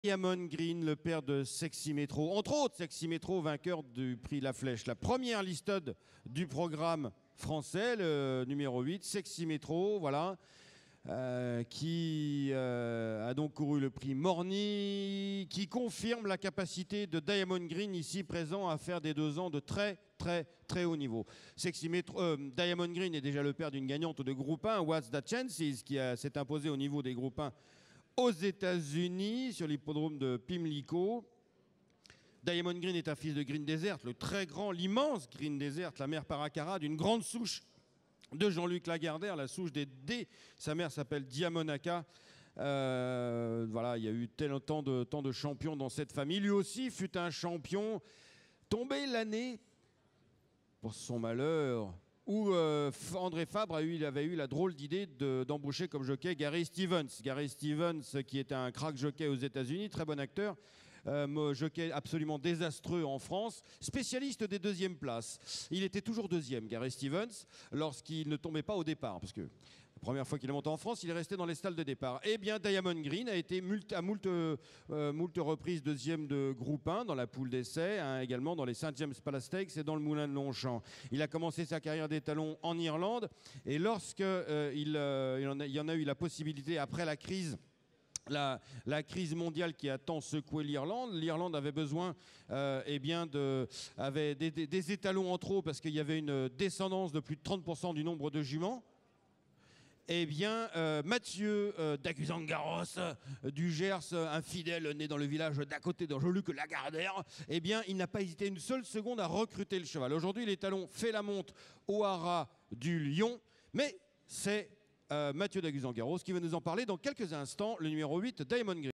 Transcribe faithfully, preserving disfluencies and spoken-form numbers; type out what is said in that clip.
Diamond Green, le père de Sexy Metro, entre autres Sexy Metro, vainqueur du prix La Flèche. La première listed du programme français, le numéro huit, Sexy Metro, voilà, euh, qui euh, a donc couru le prix Morny, qui confirme la capacité de Diamond Green, ici présent, à faire des deux ans de très, très, très haut niveau. Sexy Metro, euh, Diamond Green est déjà le père d'une gagnante de groupe un, What's That Chances, qui s'est imposée au niveau des groupes un aux États-Unis, sur l'hippodrome de Pimlico. Diamond Green est un fils de Green Desert, le très grand, l'immense Green Desert, la mère Paracara, d'une grande souche de Jean-Luc Lagardère, la souche des D. Sa mère s'appelle Diamonaka. Euh, voilà, il y a eu tel tant de, tant de champions dans cette famille. Lui aussi fut un champion, tombé l'année, pour son malheur, où euh, André Fabre a eu, il avait eu la drôle d'idée d'embaucher comme jockey Gary Stevens. Gary Stevens, qui était un crack jockey aux États-Unis, très bon acteur, euh, jockey absolument désastreux en France, spécialiste des deuxièmes places. Il était toujours deuxième, Gary Stevens, lorsqu'il ne tombait pas au départ, parce que la première fois qu'il est monté en France, il est resté dans les stalles de départ. Eh bien, Diamond Green a été mult, à moult, euh, moult reprises deuxième de groupe un dans la poule d'essai, hein, également dans les Saint James Palace Stakes et dans le Moulin de Longchamp. Il a commencé sa carrière d'étalon en Irlande, et lorsque euh, il, euh, il, en a, il y en a eu la possibilité, après la crise, La, la crise mondiale qui a tant secoué l'Irlande. L'Irlande avait besoin euh, eh bien de, avait des, des, des étalons en trop parce qu'il y avait une descendance de plus de trente pour cent du nombre de juments. Eh bien, euh, Mathieu euh, d'Aguzan-Garros, euh, du Gers, euh, un fidèle né dans le village d'à côté de Jean-Luc Lagardère, eh bien, il n'a pas hésité une seule seconde à recruter le cheval. Aujourd'hui, l'étalon fait la monte au haras du Lion, mais c'est euh, Mathieu d'Aguzan-Garros qui va nous en parler dans quelques instants, le numéro huit, Diamond Green.